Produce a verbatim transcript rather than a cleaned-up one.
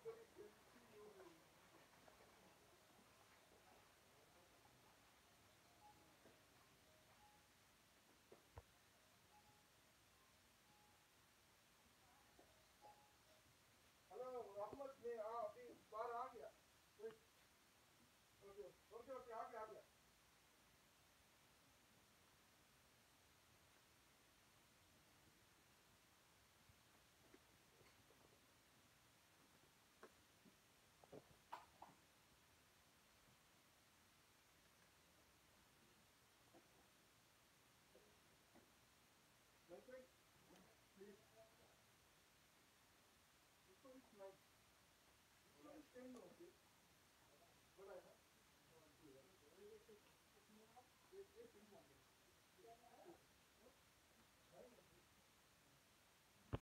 Hello Mohammad, मैं आ, अभी बाहर आ गया। ओके ओके ओके, आ गया आ गया। Mentoring, please. This one is nice. This one is ten okay. But I have. Yes, yes,